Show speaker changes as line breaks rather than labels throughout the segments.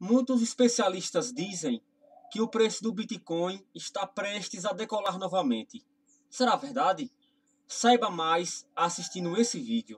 Muitos especialistas dizem que o preço do Bitcoin está prestes a decolar novamente. Será verdade? Saiba mais assistindo esse vídeo.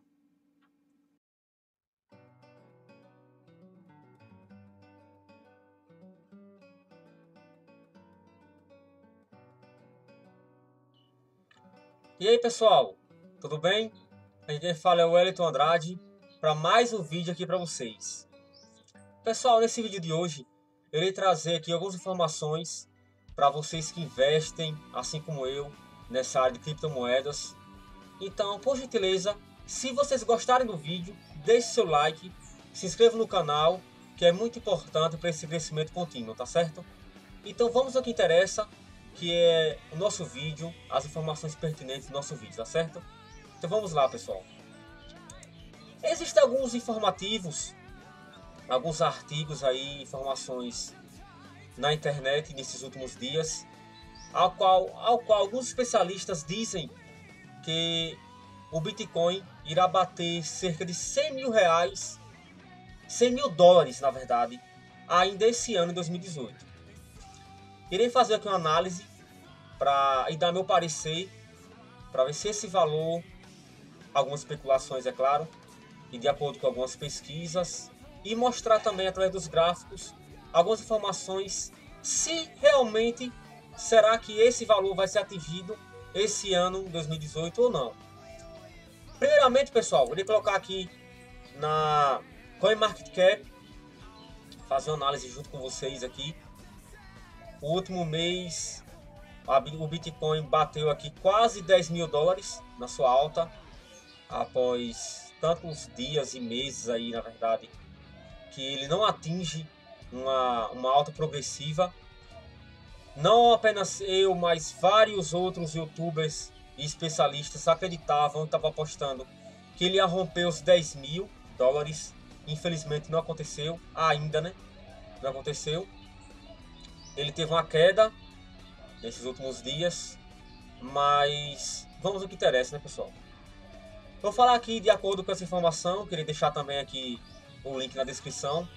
E aí pessoal, tudo bem? Aqui quem fala é o Wellington Andrade para mais um vídeo aqui para vocês. Pessoal, nesse vídeo de hoje eu irei trazer aqui algumas informações para vocês que investem, assim como eu, nessa área de criptomoedas. Então, por gentileza, se vocês gostarem do vídeo, deixe seu like, se inscreva no canal, que é muito importante para esse crescimento contínuo, tá certo? Então vamos ao que interessa, que é o nosso vídeo, as informações pertinentes do nosso vídeo, tá certo? Então vamos lá, pessoal. Existem alguns informativos, alguns artigos aí, informações na internet nesses últimos dias, ao qual alguns especialistas dizem que o Bitcoin irá bater cerca de 100 mil reais, 100 mil dólares na verdade, ainda esse ano, em 2018. Irei fazer aqui uma análise e dar meu parecer, para ver se esse valor, algumas especulações é claro, e de acordo com algumas pesquisas, e mostrar também através dos gráficos algumas informações se realmente será que esse valor vai ser atingido esse ano, 2018, ou não. Primeiramente, pessoal, eu irei colocar aqui na CoinMarketCap, fazer uma análise junto com vocês aqui. O último mês, o Bitcoin bateu aqui quase 10 mil dólares na sua alta, após tantos dias e meses aí, na verdade, que ele não atinge uma alta progressiva. Não apenas eu, mas vários outros youtubers e especialistas acreditavam, estavam apostando que ele ia romper os 10 mil dólares. Infelizmente não aconteceu ainda, né? Não aconteceu. Ele teve uma queda nesses últimos dias, mas vamos ao que interessa, né, pessoal? Vou falar aqui de acordo com essa informação, queria deixar também aqui o link na descrição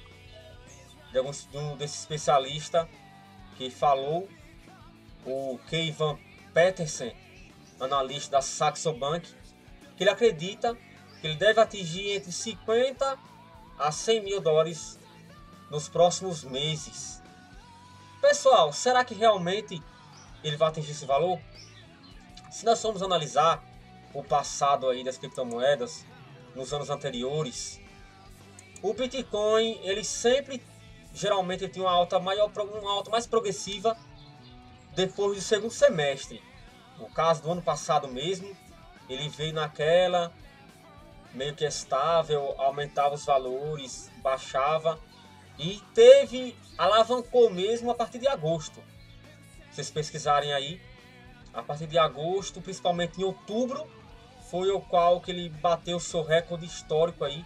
de um desses especialistas que falou, o Keivan Petersen, analista da Saxo Bank, que ele acredita que ele deve atingir entre 50 a 100 mil dólares nos próximos meses. Pessoal, será que realmente ele vai atingir esse valor? Se nós formos analisar o passado aí das criptomoedas, nos anos anteriores, o Bitcoin, ele sempre, geralmente, ele tinha uma alta mais progressiva depois do segundo semestre. No caso do ano passado mesmo, ele veio naquela, meio que estável, aumentava os valores, baixava, e alavancou mesmo a partir de agosto. Se vocês pesquisarem aí, a partir de agosto, principalmente em outubro, foi o qual que ele bateu o seu recorde histórico aí,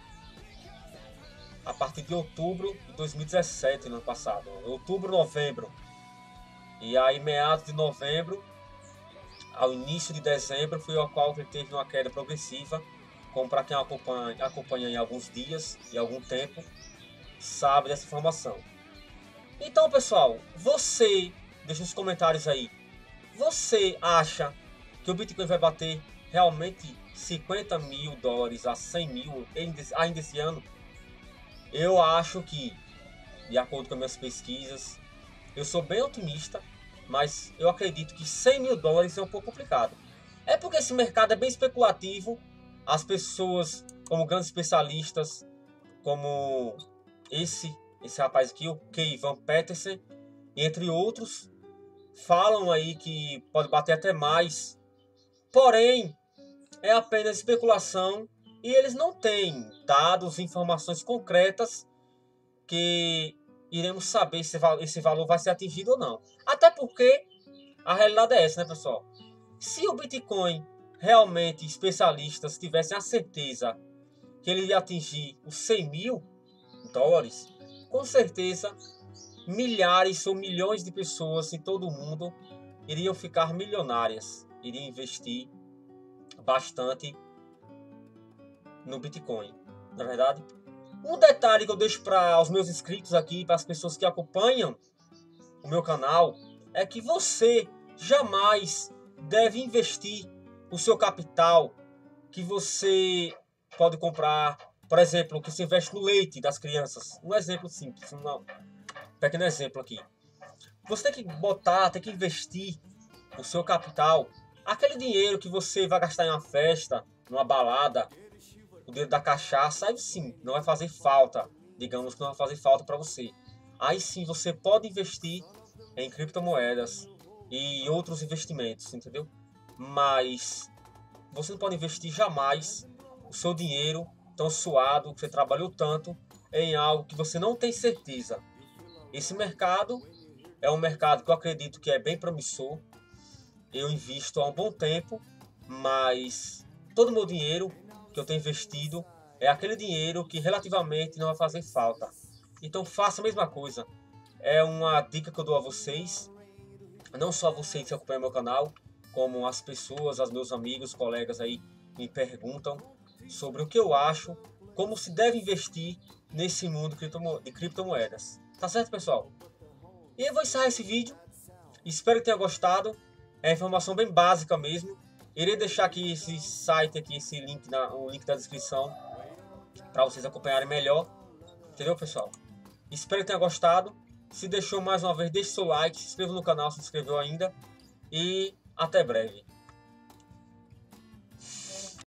a partir de outubro de 2017, no ano passado, outubro, novembro. E aí, meados de novembro, ao início de dezembro, foi o qual ele teve uma queda progressiva, como para quem acompanha em alguns dias e algum tempo, sabe dessa informação. Então, pessoal, deixa nos comentários aí, você acha que o Bitcoin vai bater realmente 50 mil dólares a 100 mil ainda esse ano? Eu acho que, de acordo com minhas pesquisas, eu sou bem otimista, mas eu acredito que 100 mil dólares é um pouco complicado. É porque esse mercado é bem especulativo, as pessoas, como grandes especialistas, como esse rapaz aqui, o Keivan Petersen, entre outros, falam aí que pode bater até mais. Porém, é apenas especulação e eles não têm dados, informações concretas que iremos saber se esse valor vai ser atingido ou não. Até porque a realidade é essa, né, pessoal? Se o Bitcoin, realmente, especialistas tivessem a certeza que ele ia atingir os 100 mil dólares, com certeza milhares ou milhões de pessoas em todo o mundo iriam ficar milionárias, iriam investir bastante no Bitcoin, na verdade. Um detalhe que eu deixo para os meus inscritos aqui, para as pessoas que acompanham o meu canal, é que você jamais deve investir o seu capital que você pode comprar, por exemplo, que se investe no leite das crianças. Um exemplo simples, um pequeno exemplo aqui. Você tem que botar, tem que investir o seu capital, aquele dinheiro que você vai gastar em uma festa, numa balada, o dinheiro da cachaça, aí sim, não vai fazer falta, digamos que não vai fazer falta para você. Aí sim, você pode investir em criptomoedas e outros investimentos, entendeu? Mas você não pode investir jamais o seu dinheiro tão suado, que você trabalhou tanto, em algo que você não tem certeza. Esse mercado é um mercado que eu acredito que é bem promissor. Eu invisto há um bom tempo, mas todo o meu dinheiro que eu tenho investido é aquele dinheiro que relativamente não vai fazer falta. Então faça a mesma coisa. É uma dica que eu dou a vocês, não só a vocês que acompanham meu canal, como as pessoas, os meus amigos, colegas aí me perguntam sobre o que eu acho, como se deve investir nesse mundo de criptomoedas. Tá certo, pessoal? E eu vou encerrar esse vídeo. Espero que tenha gostado. É informação bem básica mesmo. Irei deixar aqui esse site, aqui, esse link, o link da descrição, para vocês acompanharem melhor. Entendeu, pessoal? Espero que tenha gostado. Se deixou mais uma vez, deixe seu like, se inscreva no canal se não inscreveu ainda. E até breve.